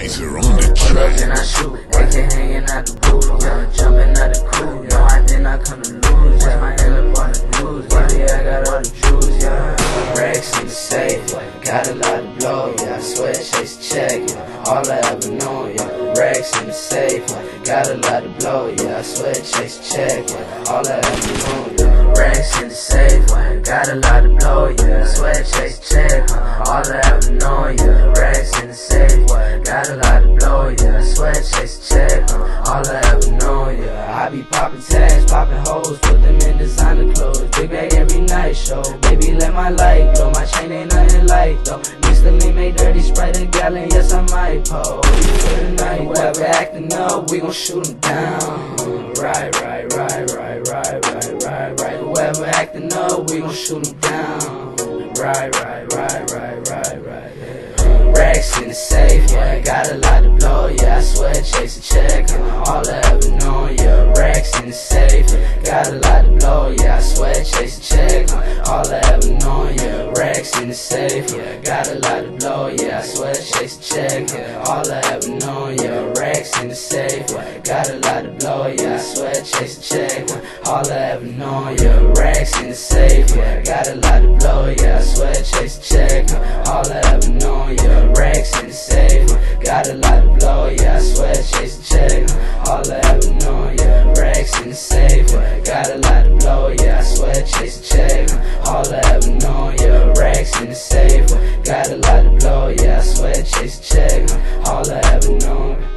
Laser on the Pull up track. and I shoot, AK hanging out the roof, yeah, jumping out the coupe. No, I did not come to lose, yeah, my end up on the news, yeah, I got all the juice, yeah. Racks in the safe, yeah, got a lot to blow, yeah, I swear chase a check, yeah, all I ever know, yeah. Racks in the safe, yeah, got a lot to blow, yeah, I swear chase a check, yeah, all I ever know, yeah. Racks in the safe, yeah, got a lot to blow, yeah, I swear chase a check, all I ever know, yeah. Racks in the safe, yeah, got a lot to blow, yeah, I swear chase a check, all I ever know, yeah. I be popping tags, popping hoes, put them in designer clothes, big bag every night show, baby let my light glow, my chain ain't nothing like though, mix the lean, make dirty, Sprite a gallon, yes I might pose, for the night, whoever acting up, we gon' shoot them down, right, whoever acting up, we gon' shoot them down, right, yeah. Racks in the safe, yeah, got a lot to blow, yeah, I swear chase a check, all I ever know, yeah. Racks in the safe, got a lot to blow, yeah, I swear chase a check, all I ever know, yeah. Racks in the safe, yeah, got a lot to blow, yeah, I swear chase a check, all I ever know, yeah. Racks in the safe, got a lot to blow, yeah, I swear chase a check, all I ever know, yeah. Racks in the safe, got a lot to blow, yeah, I swear chase a check, all I ever know, yeah. Racks in the safe, got a lot to blow, yeah, I swear chase a check, all I ever know, yeah. Racks in the safe, got a lot to blow, yeah, I swear chase a check, all I ever know, yeah. Racks in the safe, got a lot to blow, yeah, I swear chase a check, all I ever know.